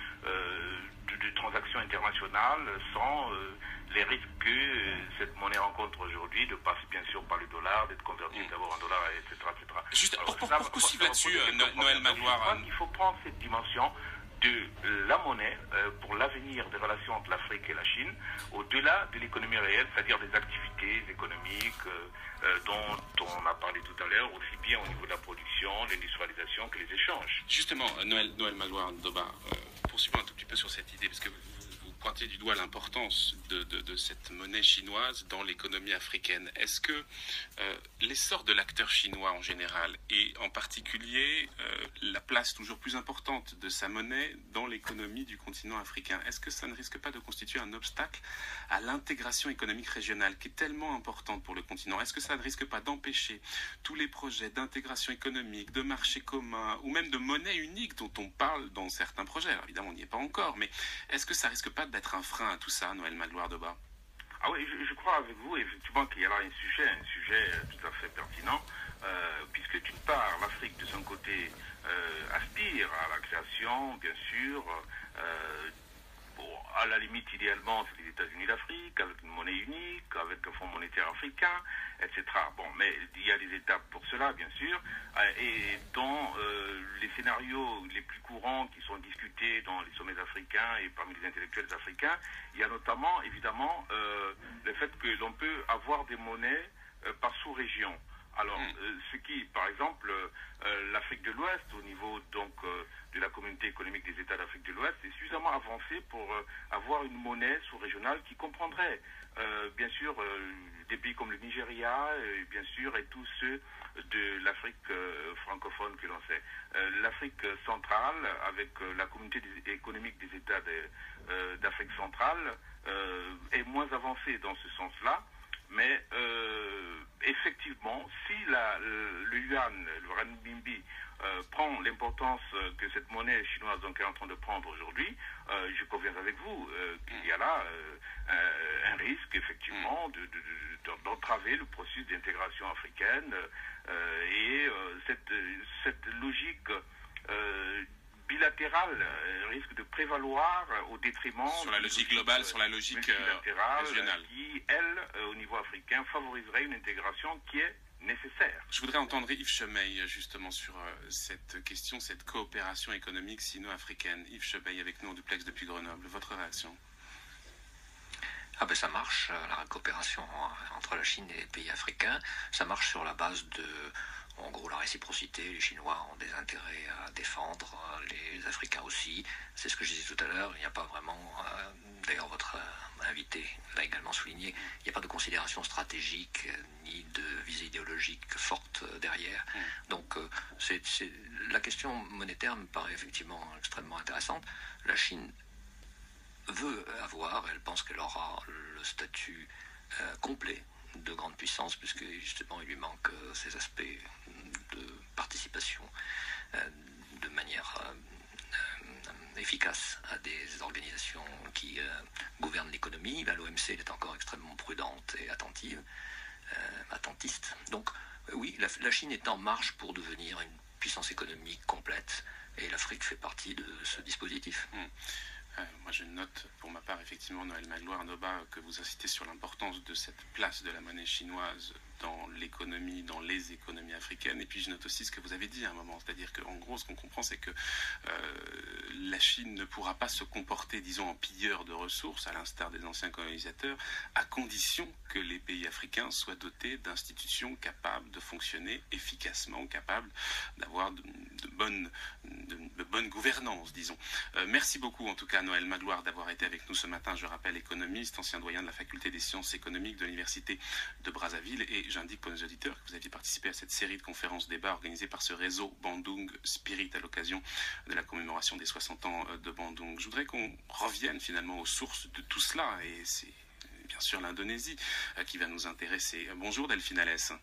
de transactions internationales sans les risques que cette monnaie rencontre aujourd'hui, de passer bien sûr par le dollar, d'être converti d'abord en dollar, etc. etc. Juste pour poursuivre là-dessus, Noël Magloire. Il faut prendre cette dimension de la monnaie pour l'avenir des relations entre l'Afrique et la Chine, au-delà de l'économie réelle, c'est-à-dire des activités économiques dont on a parlé tout à l'heure, aussi bien au niveau de la production, l'industrialisation que les échanges. Justement, Noël Magloire-Ndoba, poursuivons un tout petit peu sur cette idée, parce que vous pointez du doigt l'importance de cette monnaie chinoise dans l'économie africaine. Est-ce que l'essor de l'acteur chinois en général, et en particulier la place toujours plus importante de sa monnaie dans l'économie du continent africain, est-ce que ça ne risque pas de constituer un obstacle à l'intégration économique régionale qui est tellement importante pour le continent? Est-ce que ça ne risque pas d'empêcher tous les projets d'intégration économique, de marché commun, ou même de monnaie unique dont on parle dans certains projets? Alors évidemment, on n'y est pas encore, mais est-ce que ça risque pas d'être un frein à tout ça, Noël Magloire-Ndoba? Ah oui, je crois avec vous, effectivement, qu'il y a là un sujet tout à fait pertinent, puisque d'une part, l'Afrique, de son côté, aspire à la création, bien sûr, à la limite, idéalement, c'est les États-Unis d'Afrique, avec une monnaie unique, avec un fonds monétaire africain, etc. Bon, mais il y a des étapes pour cela, bien sûr, et dans les scénarios les plus courants qui sont discutés dans les sommets africains et parmi les intellectuels africains, il y a notamment, évidemment, le fait que l'on peut avoir des monnaies par sous-région. Alors, ce qui, par exemple, l'Afrique de l'Ouest, au niveau donc de la communauté économique des États d'Afrique de l'Ouest, est suffisamment avancé pour avoir une monnaie sous-régionale qui comprendrait, bien sûr, des pays comme le Nigeria, bien sûr, et tous ceux de l'Afrique francophone que l'on sait. L'Afrique centrale, avec la communauté économique des États d'Afrique centrale, est moins avancée dans ce sens-là. Mais effectivement, si le yuan, le renminbi, prend l'importance que cette monnaie chinoise donc est en train de prendre aujourd'hui, je conviens avec vous qu'il y a là un risque effectivement d'entraver le processus d'intégration africaine et cette logique bilatérale risque de prévaloir au détriment sur la logique globale, sur la logique régionale, qui, elle, au niveau africain, favoriserait une intégration qui est nécessaire. Je voudrais entendre Yves Chemeille justement sur cette question, cette coopération économique sino-africaine. Yves Chemeille avec nous en duplex depuis Grenoble. Votre réaction? Ah ben ça marche, la coopération entre la Chine et les pays africains, ça marche sur la base de, en gros, la réciprocité. Les Chinois ont des intérêts à défendre, les Africains aussi. C'est ce que je disais tout à l'heure, il n'y a pas vraiment, d'ailleurs votre invité l'a également souligné, il n'y a pas de considération stratégique ni de visée idéologique forte derrière. Donc la question monétaire me paraît effectivement extrêmement intéressante. La Chine veut avoir, elle pense qu'elle aura le statut complet de grande puissance, puisque justement il lui manque ces aspects de participation de manière efficace à des organisations qui gouvernent l'économie. L'OMC est encore extrêmement prudente et attentiste. Donc oui, la Chine est en marche pour devenir une puissance économique complète, et l'Afrique fait partie de ce dispositif. Moi, je note pour ma part, effectivement, Noël Magloire-Noba, que vous insistez sur l'importance de cette place de la monnaie chinoise dans l'économie, dans les économies africaines. Et puis, je note aussi ce que vous avez dit à un moment. C'est-à-dire qu'en gros, ce qu'on comprend, c'est que la Chine ne pourra pas se comporter, disons, en pilleur de ressources, à l'instar des anciens colonisateurs, à condition que les pays africains soient dotés d'institutions capables de fonctionner efficacement, capables d'avoir de bonne gouvernance, disons. Merci beaucoup, en tout cas, Noël Magloire, d'avoir été avec nous ce matin. Je rappelle, économiste, ancien doyen de la faculté des sciences économiques de l'université de Brazzaville. Et j'indique pour nos auditeurs que vous aviez participé à cette série de conférences débats organisées par ce réseau Bandung Spirit à l'occasion de la commémoration des 60 ans de Bandung. Je voudrais qu'on revienne finalement aux sources de tout cela, et c'est bien sûr l'Indonésie qui va nous intéresser. Bonjour Delphine Alès.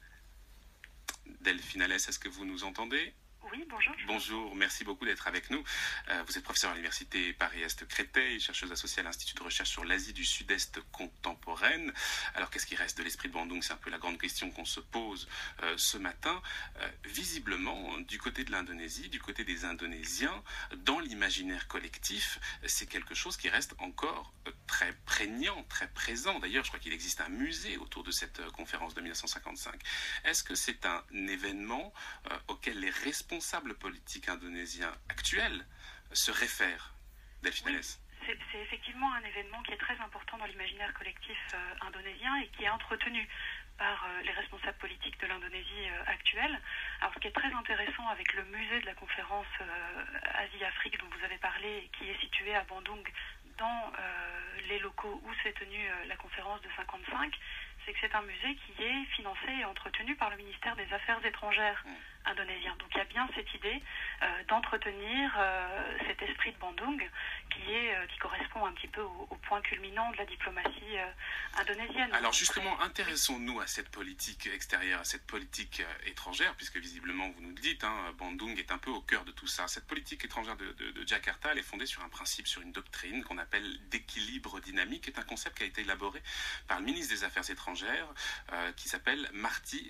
Delphine Alès, est-ce que vous nous entendez ? Oui, bonjour. Bonjour, merci beaucoup d'être avec nous. Vous êtes professeur à l'université Paris-Est Créteil, chercheuse associée à l'Institut de recherche sur l'Asie du Sud-Est contemporaine. Alors, qu'est-ce qui reste de l'esprit de Bandung? C'est un peu la grande question qu'on se pose ce matin. Visiblement, du côté de l'Indonésie, du côté des Indonésiens, dans l'imaginaire collectif, c'est quelque chose qui reste encore très prégnant, très présent. D'ailleurs, je crois qu'il existe un musée autour de cette conférence de 1955. Est-ce que c'est un événement auquel les responsables politiques indonésiens actuels se réfèrent, Delphine Alès? C'est effectivement un événement qui est très important dans l'imaginaire collectif indonésien et qui est entretenu par les responsables politiques de l'Indonésie actuelle. Alors, ce qui est très intéressant avec le musée de la conférence Asie-Afrique dont vous avez parlé, qui est situé à Bandung, dans les locaux où s'est tenue la conférence de 55, c'est que c'est un musée qui est financé et entretenu par le ministère des Affaires étrangères indonésien. Donc il y a bien cette idée d'entretenir cet esprit de Bandung qui correspond un petit peu au point culminant de la diplomatie indonésienne. Alors justement, intéressons-nous à cette politique extérieure, à cette politique étrangère, puisque visiblement vous nous le dites, Bandung est un peu au cœur de tout ça. Cette politique étrangère de Jakarta, elle est fondée sur un principe, sur une doctrine qu'on appelle d'équilibre dynamique, qui est un concept qui a été élaboré par le ministre des Affaires étrangères, qui s'appelle Marty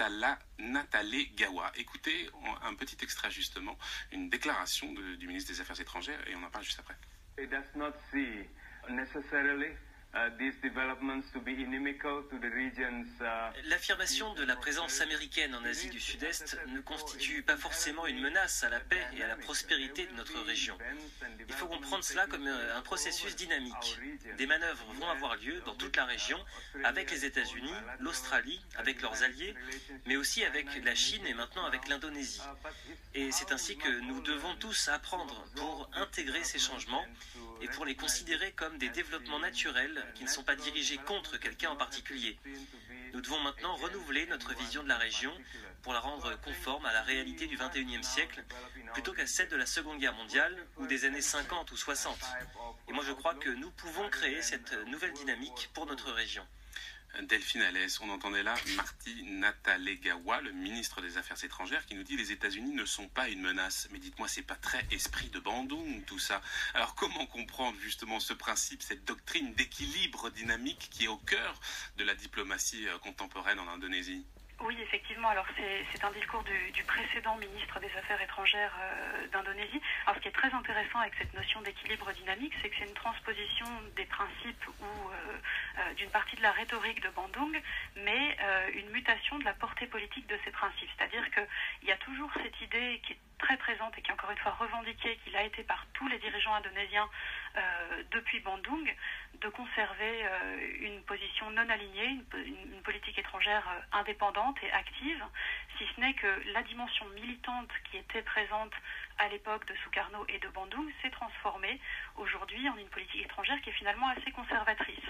Natalegawa. Écoutez un petit extrait justement, une déclaration du ministre des Affaires étrangères, et on en parle juste après. It does not see necessarily these developments to be inimical to the regions. L'affirmation de la présence américaine en Asie du Sud-Est ne constitue pas forcément une menace à la paix et à la prospérité de notre région. Il faut comprendre cela comme un processus dynamique. Des manœuvres vont avoir lieu dans toute la région, avec les États-Unis, l'Australie, avec leurs alliés, mais aussi avec la Chine et maintenant avec l'Indonésie. Et c'est ainsi que nous devons tous apprendre pour intégrer ces changements et pour les considérer comme des développements naturels qui ne sont pas dirigés contre quelqu'un en particulier. Nous devons maintenant renouveler notre vision de la région pour la rendre conforme à la réalité du XXIe siècle, plutôt qu'à celle de la Seconde Guerre mondiale ou des années 50 ou 60. Et moi je crois que nous pouvons créer cette nouvelle dynamique pour notre région. Delphine Alès, on entendait là Marty Natalegawa, le ministre des Affaires étrangères, qui nous dit les États-Unis ne sont pas une menace. Mais dites-moi, c'est pas très esprit de Bandung tout ça. Alors comment comprendre justement ce principe, cette doctrine d'équilibre dynamique qui est au cœur de la diplomatie contemporaine en Indonésie? Oui, effectivement. Alors, c'est un discours du précédent ministre des Affaires étrangères d'Indonésie. Alors, ce qui est très intéressant avec cette notion d'équilibre dynamique, c'est que c'est une transposition des principes ou d'une partie de la rhétorique de Bandung, mais une mutation de la portée politique de ces principes. C'est-à-dire qu'il y a toujours cette idée qui est très présente et qui est encore une fois revendiquée, qu'il a été par tous les dirigeants indonésiens depuis Bandung, de conserver une position non alignée, une politique étrangère indépendante et active, si ce n'est que la dimension militante qui était présente à l'époque de Sukarno et de Bandung s'est transformée aujourd'hui en une politique étrangère qui est finalement assez conservatrice.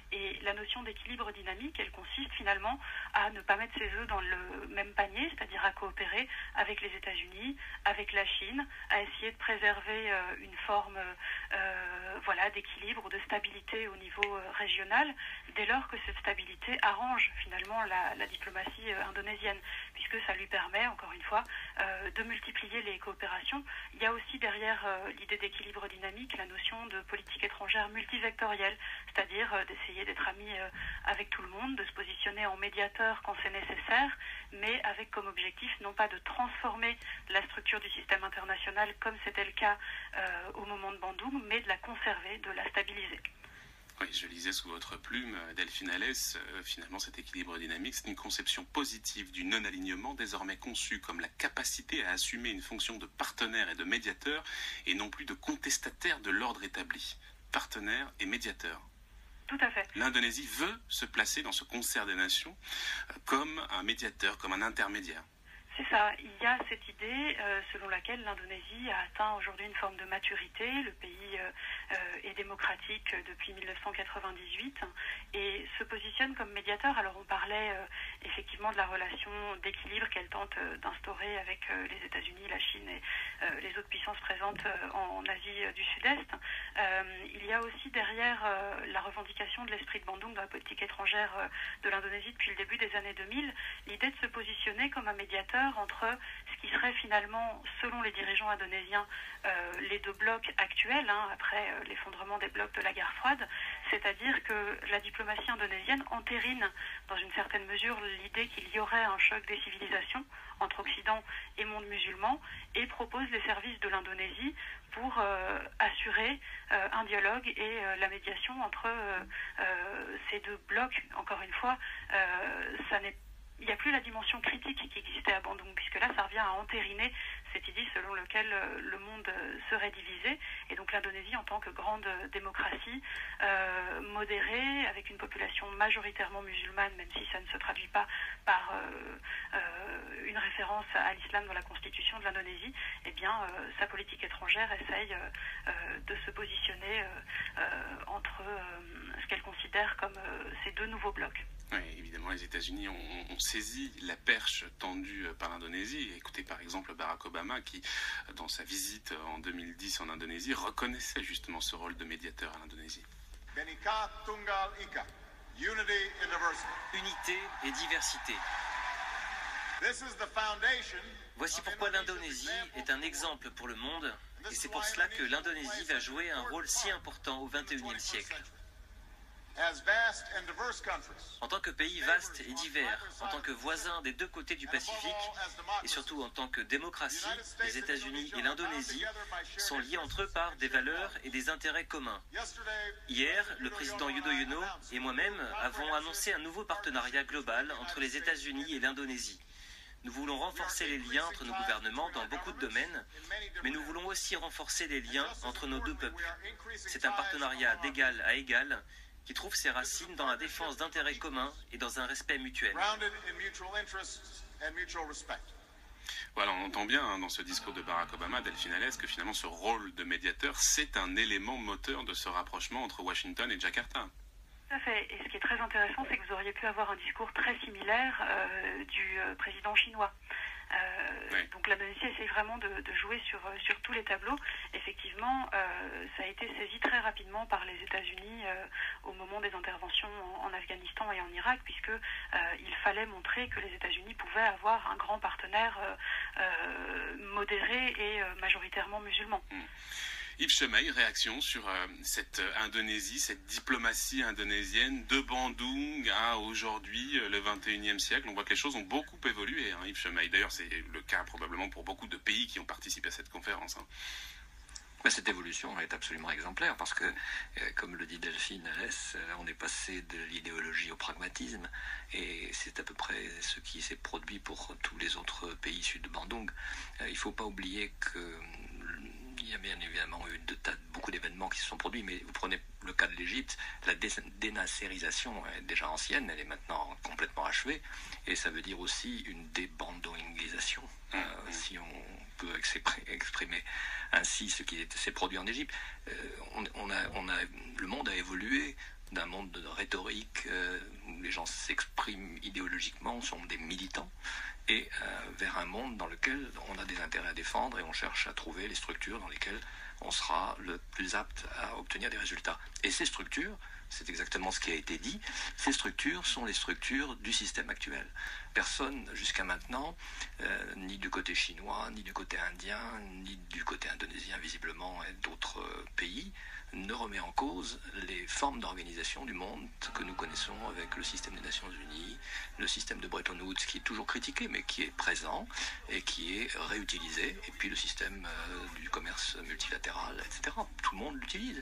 Et la notion d'équilibre dynamique, elle consiste finalement à ne pas mettre ses œufs dans le même panier, c'est-à-dire à coopérer avec les États-Unis, avec la Chine, à essayer de préserver une forme d'équilibre ou de stabilité au niveau régional, dès lors que cette stabilité arrange finalement la diplomatie indonésienne, puisque ça lui permet, encore une fois, de multiplier les coopérations. Il y a aussi derrière l'idée d'équilibre dynamique la notion de politique étrangère multivectorielle, c'est-à-dire d'essayer d'être ami avec tout le monde, de se positionner en médiateur quand c'est nécessaire, mais avec comme objectif non pas de transformer la structure du système international comme c'était le cas au moment de Bandung, mais de la conserver, de la stabiliser. Oui, je lisais sous votre plume, Delphine Alès, finalement cet équilibre dynamique, c'est une conception positive du non-alignement désormais conçue comme la capacité à assumer une fonction de partenaire et de médiateur et non plus de contestataire de l'ordre établi. Partenaire et médiateur. Tout à fait. L'Indonésie veut se placer dans ce concert des nations comme un médiateur, comme un intermédiaire. C'est ça, il y a cette idée selon laquelle l'Indonésie a atteint aujourd'hui une forme de maturité. Le pays est démocratique depuis 1998 et se positionne comme médiateur. Alors on parlait effectivement de la relation d'équilibre qu'elle tente d'instaurer avec les États-Unis, la Chine et les autres puissances présentes en Asie du Sud-Est. Il y a aussi derrière la revendication de l'esprit de Bandung dans la politique étrangère de l'Indonésie depuis le début des années 2000, l'idée de se positionner comme un médiateur entre ce qui serait finalement, selon les dirigeants indonésiens, les deux blocs actuels, après l'effondrement des blocs de la guerre froide, c'est-à-dire que la diplomatie indonésienne entérine dans une certaine mesure l'idée qu'il y aurait un choc des civilisations entre Occident et monde musulman et propose les services de l'Indonésie pour assurer un dialogue et la médiation entre ces deux blocs. Encore une fois, il n'y a plus la dimension critique qui existait à Bandung, puisque là, ça revient à entériner cette idée selon laquelle le monde serait divisé. Et donc l'Indonésie, en tant que grande démocratie modérée, avec une population majoritairement musulmane, même si ça ne se traduit pas par une référence à l'islam dans la constitution de l'Indonésie, eh bien, sa politique étrangère essaye de se positionner entre ce qu'elle considère comme ces deux nouveaux blocs. Oui, évidemment, les États-Unis ont saisi la perche tendue par l'Indonésie. Écoutez par exemple Barack Obama qui, dans sa visite en 2010 en Indonésie, reconnaissait justement ce rôle de médiateur à l'Indonésie. Bhinneka Tunggal Ika, unity in diversity. Unité et diversité. Voici pourquoi l'Indonésie est un exemple pour le monde, et c'est pour cela que l'Indonésie va jouer un rôle si important au XXIe siècle. En tant que pays vaste et divers, en tant que voisin des deux côtés du Pacifique, et surtout en tant que démocratie, les États-Unis et l'Indonésie sont liés entre eux par des valeurs et des intérêts communs. Hier, le président Yudhoyono et moi-même avons annoncé un nouveau partenariat global entre les États-Unis et l'Indonésie. Nous voulons renforcer les liens entre nos gouvernements dans beaucoup de domaines, mais nous voulons aussi renforcer les liens entre nos deux peuples. C'est un partenariat d'égal à égal qui trouve ses racines dans la défense d'intérêts communs et dans un respect mutuel. Voilà, on entend bien dans ce discours de Barack Obama, Delphine Alès, que finalement ce rôle de médiateur, c'est un élément moteur de ce rapprochement entre Washington et Jakarta. Tout à fait. Et ce qui est très intéressant, c'est que vous auriez pu avoir un discours très similaire du président chinois. Oui. Donc l'Indonésie essaie vraiment de jouer sur tous les tableaux. Effectivement, ça a été saisi très rapidement par les États-Unis au moment des interventions en Afghanistan et en Irak, puisque il fallait montrer que les États-Unis pouvaient avoir un grand partenaire modéré et majoritairement musulman. Yves Chemaille, réaction sur cette Indonésie, cette diplomatie indonésienne de Bandung à aujourd'hui, le 21e siècle. On voit que les choses ont beaucoup évolué, hein, Yves Chemaille. D'ailleurs, c'est le cas probablement pour beaucoup de pays qui ont participé à cette conférence. Hein. Cette évolution est absolument exemplaire parce que, comme le dit Delphine Alès, on est passé de l'idéologie au pragmatisme et c'est à peu près ce qui s'est produit pour tous les autres pays issus de Bandung. Il ne faut pas oublier que il y a bien évidemment eu beaucoup d'événements qui se sont produits, mais vous prenez le cas de l'Égypte, la dénacérisation est déjà ancienne, elle est maintenant complètement achevée, et ça veut dire aussi une débandouingisation, si on peut exprimer ainsi ce qui s'est produit en Égypte. Le monde a évolué d'un monde de rhétorique où les gens s'expriment idéologiquement, sont des militants, et vers un monde dans lequel on a des intérêts à défendre et on cherche à trouver les structures dans lesquelles on sera le plus apte à obtenir des résultats. Et ces structures, c'est exactement ce qui a été dit, ces structures sont les structures du système actuel. Personne jusqu'à maintenant, ni du côté chinois, ni du côté indien, ni du côté indonésien visiblement et d'autres pays, ne remet en cause les formes d'organisation du monde que nous connaissons avec le système des Nations Unies, le système de Bretton Woods qui est toujours critiqué mais qui est présent et qui est réutilisé, et puis le système du commerce multilatéral, etc. Tout le monde l'utilise.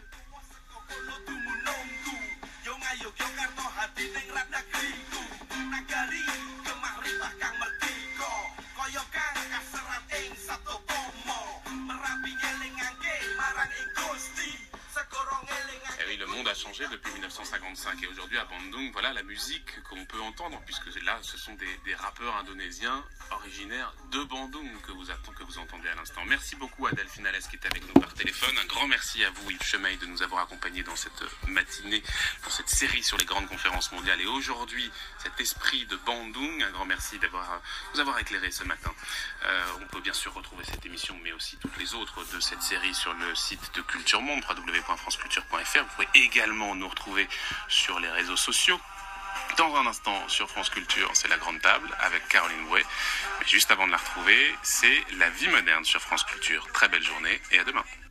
Et oui, le monde a changé depuis 1955 et aujourd'hui à Bandung, voilà la musique qu'on peut entendre, puisque là ce sont des rappeurs indonésiens originaires de Bandung que vous entendez à l'instant. Merci beaucoup à Delphine Alès qui était avec nous par téléphone. Un grand merci à vous Yves Chemaille de nous avoir accompagnés dans cette matinée, dans cette série sur les grandes conférences mondiales. Et aujourd'hui, cet esprit de Bandung, un grand merci de nous avoir éclairé ce matin. On peut bien sûr retrouver cette émission, mais aussi toutes les autres de cette série sur le site de Culture Monde, www.franceculture.fr. Vous pouvez également nous retrouver sur les réseaux sociaux. Dans un instant, sur France Culture, c'est La Grande Table avec Caroline Bouet. Mais juste avant de la retrouver, c'est La Vie Moderne sur France Culture. Très belle journée et à demain.